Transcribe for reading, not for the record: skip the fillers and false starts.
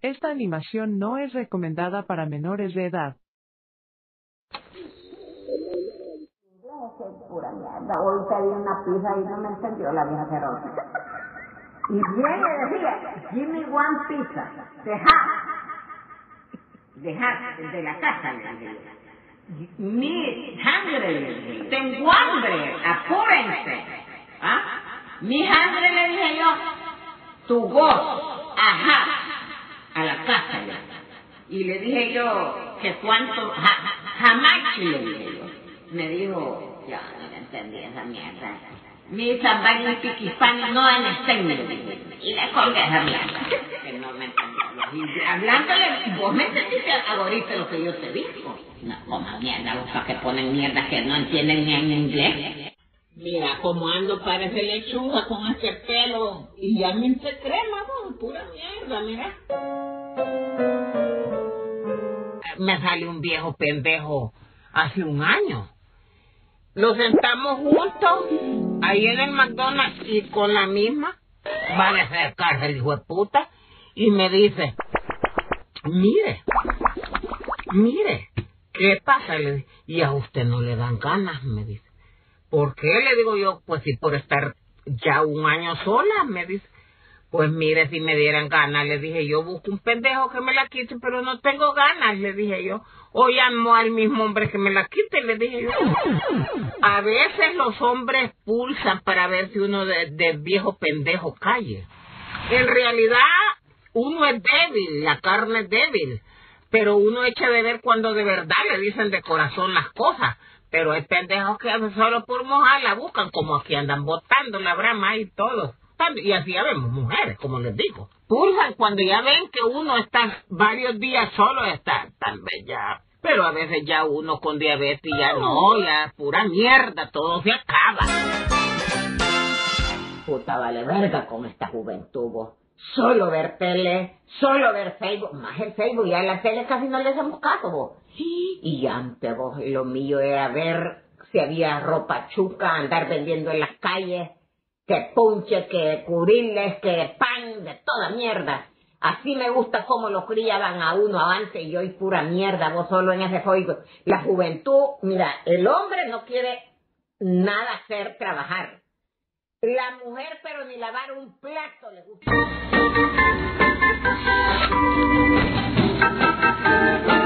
Esta animación no es recomendada para menores de edad. Pura mierda. Hoy pedí una pizza y no me entendió la vieja cerosa. Y bien le decía, give me one pizza. Dejar de la casa, le dije yo. Mi sangre, le dije yo. Tengo hambre, apúrense. ¿Ah? Mi sangre, le dije yo. Tu voz, ajá, a la casa ya. Y le dije yo que cuánto, jamás, le dije yo. Me dijo, ya no le entendí esa mierda. Mi zambaño y piquipán no en el le dije. Y le colgué esa mierda. Que no me entendió. Y hablándole, vos me entendiste ahorita lo que yo te digo. No, como mierda, los que ponen mierda que no entienden ni en inglés. Mira cómo ando, parece lechuga con este pelo. Y ya me hice crema, bon, pura mierda, mira. Me salió un viejo pendejo hace un año. Lo sentamos juntos ahí en el McDonald's y con la misma van a acercarse el hijo de puta y me dice, mire, ¿qué pasa? Y a usted no le dan ganas, me dice. ¿Por qué? Le digo yo, pues si por estar ya un año sola, me dice. Pues mire, si me dieran ganas, le dije yo, busco un pendejo que me la quite, pero no tengo ganas, le dije yo. O llamo al mismo hombre que me la quite, le dije yo. A veces los hombres pulsan para ver si uno de viejo pendejo calle. En realidad, uno es débil, la carne es débil, pero uno echa de ver cuando de verdad le dicen de corazón las cosas. Pero hay pendejos que solo por mojar la buscan, como aquí andan botando la brama y todo. Y así ya vemos mujeres, como les digo. Pulsan cuando ya ven que uno está varios días solo, está tal vez ya. Pero a veces ya uno con diabetes ya no, ya pura mierda, todo se acaba. Puta vale verga con esta juventud, vos. Solo ver tele, solo ver Facebook, más el Facebook, ya en la tele casi no le hacemos caso, vos. Y antes, vos, lo mío era ver si había ropa chuca, andar vendiendo en las calles, que punche, que curiles, que pan, de toda mierda. Así me gusta cómo lo criaban a uno antes y hoy pura mierda, vos solo en ese juego. La juventud, mira, el hombre no quiere nada hacer, trabajar. La mujer, pero ni lavar un plato le gusta.